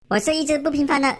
我是一只不平凡的喵。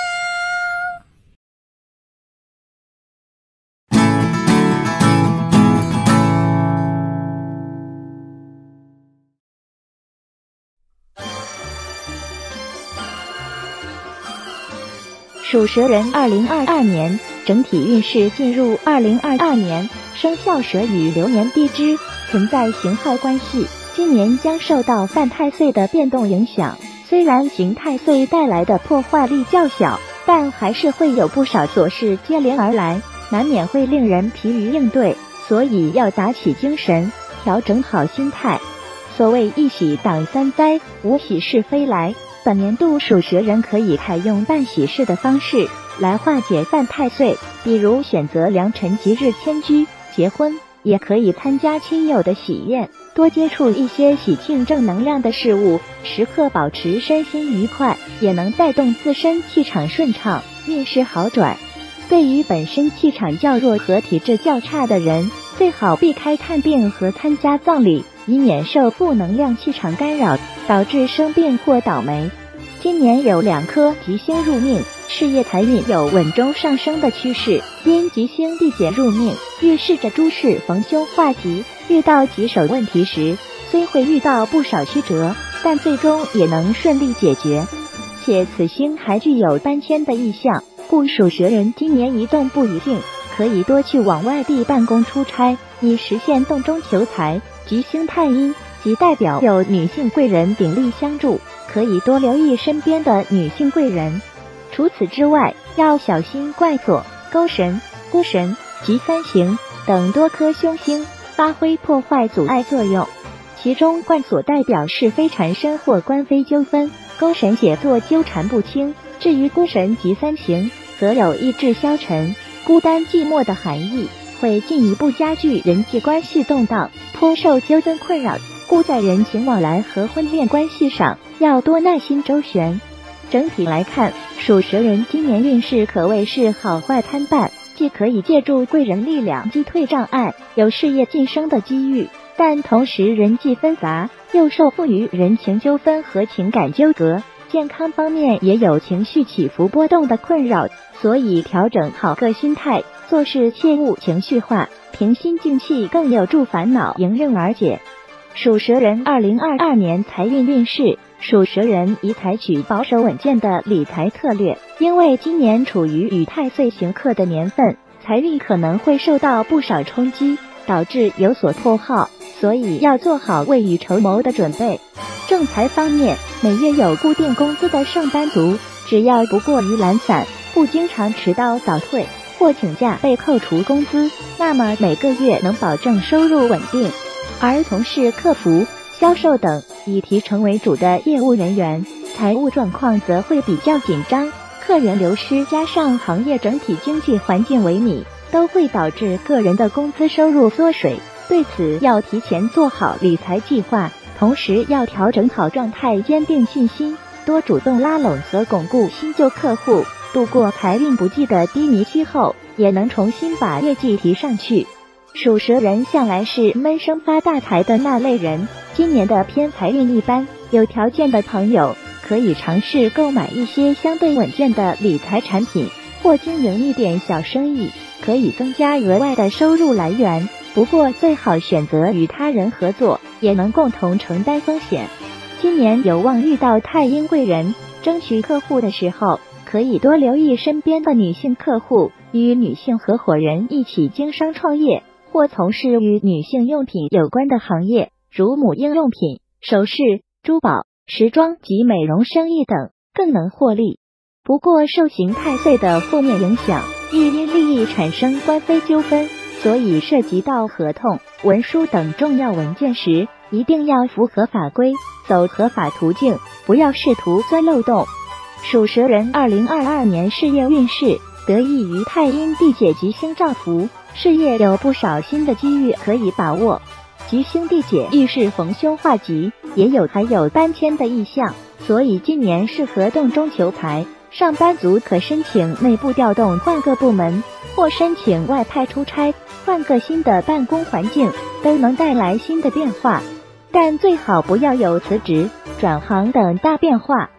属蛇人2022年整体运势进入2022年，生肖蛇与流年地支存在刑害关系，今年将受到犯太岁的变动影响。虽然刑太岁带来的破坏力较小，但还是会有不少琐事接连而来，难免会令人疲于应对，所以要打起精神，调整好心态。所谓一喜挡三灾，无喜事非来。本年度属蛇人可以采用办喜事的方式来化解犯太岁，比如选择良辰吉日迁居、结婚，也可以参加亲友的喜宴，多接触一些喜庆正能量的事物，时刻保持身心愉快，也能带动自身气场顺畅，运势好转。对于本身气场较弱和体质较差的人，最好避开看病和参加葬礼，以免受负能量气场干扰，导致生病或倒霉。今年有2颗吉星入命，事业财运有稳中上升的趋势，因吉星地解入命，预示着诸事逢凶化吉，遇到棘手问题时，虽会遇到不少曲折，但最终也能顺利解决。且此星还具有搬迁的意象，故属蛇人今年移动不一定，可以多去往外地办公出差，以实现动中求财。吉星太阴即代表有女性贵人鼎力相助，可以多留意身边的女性贵人。除此之外，要小心怪锁、勾神、孤神、及三刑等多颗凶星发挥破坏阻碍作用。其中怪锁代表是非缠身或官非纠纷，勾神写作纠缠不清，至于孤神及三刑则有意志消沉、孤单寂寞的含义，会进一步加剧人际关系动荡，颇受纠纷困扰，故在人情往来和婚恋关系上要多耐心周旋。整体来看，属蛇人今年运势可谓是好坏参半，既可以借助贵人力量击退障碍，有事业晋升的机遇，但同时人际纷杂，又受缚于人情纠纷和情感纠葛，健康方面也有情绪起伏波动的困扰，所以调整好个心态，做事切勿情绪化，平心静气更有助烦恼迎刃而解。属蛇人2022年财运运势，属蛇人宜采取保守稳健的理财策略，因为今年处于与太岁刑克的年份，财运可能会受到不少冲击，导致有所破耗，所以要做好未雨绸缪的准备。正财方面，每月有固定工资的上班族，只要不过于懒散，不经常迟到早退或请假被扣除工资，那么每个月能保证收入稳定。而从事客服、销售等以提成为主的业务人员，财务状况则会比较紧张，客源流失加上行业整体经济环境萎靡，都会导致个人的工资收入缩水。对此要提前做好理财计划，同时要调整好状态，坚定信心，多主动拉拢和巩固新旧客户，度过财运不济的低迷期后，也能重新把业绩提上去。属蛇人向来是闷声发大财的那类人，今年的偏财运一般，有条件的朋友可以尝试购买一些相对稳健的理财产品，或经营一点小生意，可以增加额外的收入来源。不过最好选择与他人合作，也能共同承担风险。今年有望遇到太阴贵人，争取客户的时候，可以多留意身边的女性客户，与女性合伙人一起经商创业，或从事与女性用品有关的行业，如母婴用品、首饰、珠宝、时装及美容生意等，更能获利。不过受刑太岁的负面影响，易因利益产生官非纠纷，所以涉及到合同、文书等重要文件时，一定要符合法规，走合法途径，不要试图钻漏洞。属蛇人2022年事业运势，得益于太阴地解吉星照拂，事业有不少新的机遇可以把握。吉星地解预示逢凶化吉，还有搬迁的意象，所以今年适合动中求财。上班族可申请内部调动换个部门，或申请外派出差，换个新的办公环境，都能带来新的变化。但最好不要有辞职、转行等大变化，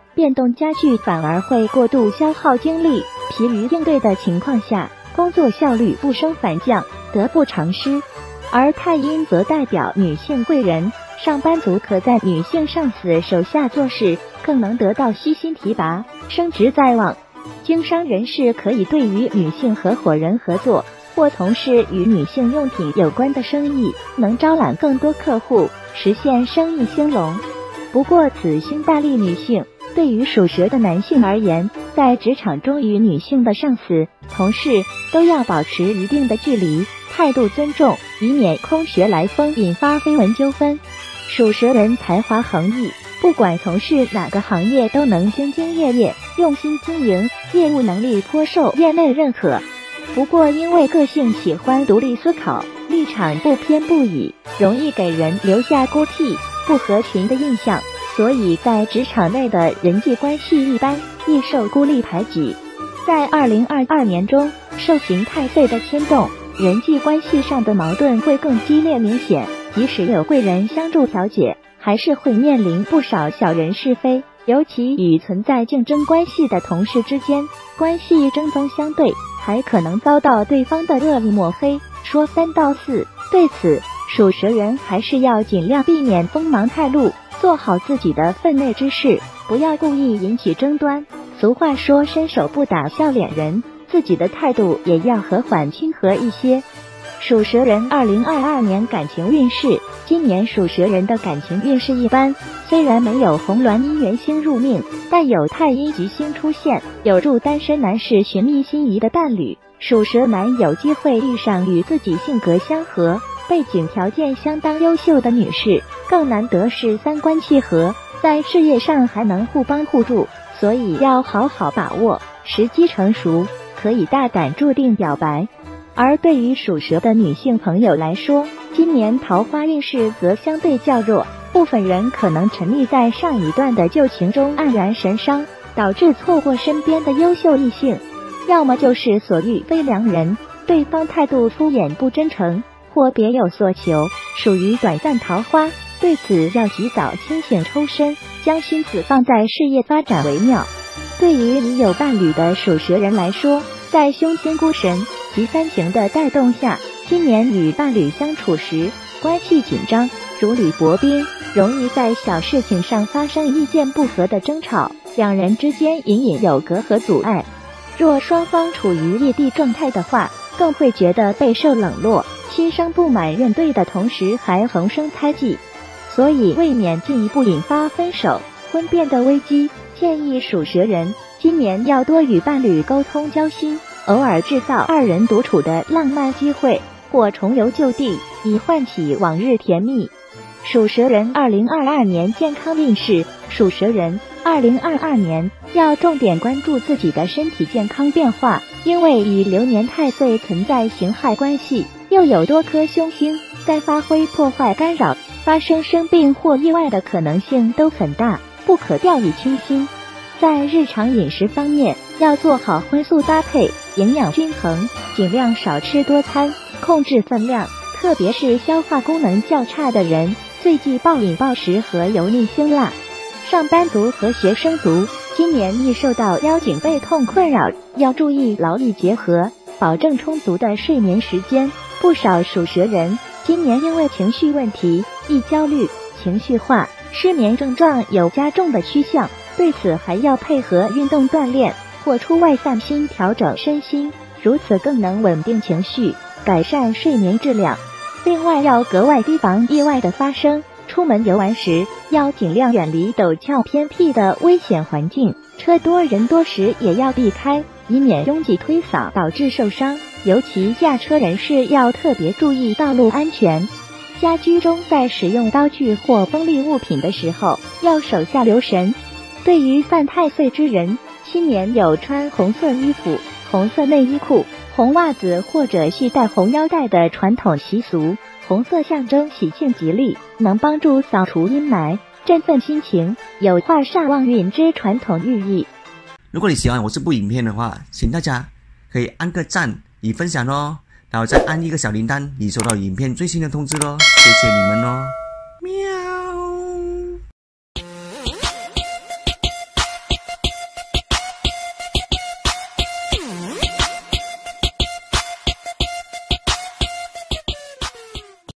变动加剧反而会过度消耗精力，疲于应对的情况下，工作效率不升反降，得不偿失。而太阴则代表女性贵人，上班族可在女性上司手下做事，更能得到悉心提拔，升职在望。经商人士可以对于女性合伙人合作，或从事与女性用品有关的生意，能招揽更多客户，实现生意兴隆。不过此星大利女性，对于属蛇的男性而言，在职场中与女性的上司、同事都要保持一定的距离，态度尊重，以免空穴来风引发绯闻纠纷。属蛇人才华横溢，不管从事哪个行业都能兢兢业业，用心经营，业务能力颇受业内认可。不过因为个性喜欢独立思考，立场不偏不倚，容易给人留下孤僻、不合群的印象，所以在职场内的人际关系一般，易受孤立排挤。在2022年中，受刑太岁的牵动，人际关系上的矛盾会更激烈明显，即使有贵人相助调解，还是会面临不少小人是非，尤其与存在竞争关系的同事之间，关系针锋相对，还可能遭到对方的恶意抹黑，说三道四。对此，属蛇人还是要尽量避免锋芒太露，做好自己的分内之事，不要故意引起争端。俗话说伸手不打笑脸人，自己的态度也要和缓亲和一些。属蛇人2022年感情运势，今年属蛇人的感情运势一般，虽然没有红鸾姻缘星入命，但有太阴吉星出现，有助单身男士寻觅心仪的伴侣。属蛇男有机会遇上与自己性格相合、背景条件相当优秀的女士，更难得是三观契合，在事业上还能互帮互助，所以要好好把握，时机成熟，可以大胆注定表白。而对于属蛇的女性朋友来说，今年桃花运势则相对较弱，部分人可能沉溺在上一段的旧情中黯然神伤，导致错过身边的优秀异性，要么就是所遇非良人，对方态度敷衍不真诚，或别有所求，属于短暂桃花。对此要及早清醒抽身，将心思放在事业发展为妙。对于已有伴侣的属蛇人来说，在凶星孤神及三情的带动下，今年与伴侣相处时关系紧张，如履薄冰，容易在小事情上发生意见不合的争吵，两人之间隐隐有隔阂阻碍。若双方处于异地状态的话，更会觉得备受冷落，心生不满怨怼的同时还横生猜忌。所以为免进一步引发分手、婚变的危机，建议属蛇人今年要多与伴侣沟通交心，偶尔制造二人独处的浪漫机会，或重游旧地，以唤起往日甜蜜。属蛇人2022年健康运势，属蛇人2022年要重点关注自己的身体健康变化，因为与流年太岁存在刑害关系，又有多颗凶星在发挥破坏干扰，发生生病或意外的可能性都很大，不可掉以轻心。在日常饮食方面，要做好荤素搭配，营养均衡，尽量少吃多餐，控制分量，特别是消化功能较差的人，最忌暴饮暴食和油腻辛辣。上班族和学生族今年易受到腰颈背痛困扰，要注意劳逸结合，保证充足的睡眠时间。不少属蛇人今年因为情绪问题，易焦虑、情绪化、失眠症状有加重的趋向，对此还要配合运动锻炼或出外散心，调整身心，如此更能稳定情绪，改善睡眠质量。另外要格外提防意外的发生，出门游玩时要尽量远离陡峭偏僻的危险环境，车多人多时也要避开，以免拥挤推搡导致受伤。尤其驾车人士要特别注意道路安全。家居中在使用刀具或锋利物品的时候，要手下留神。对于犯太岁之人，新年有穿红色衣服、红色内衣裤、红袜子或者系带红腰带的传统习俗，红色象征喜庆吉利，能帮助扫除阴霾，振奋心情，有化煞旺运之传统寓意。 如果你喜欢我这部影片的话，请大家可以按个赞与分享哦，然后再按一个小铃铛，你收到影片最新的通知咯。谢谢你们哦。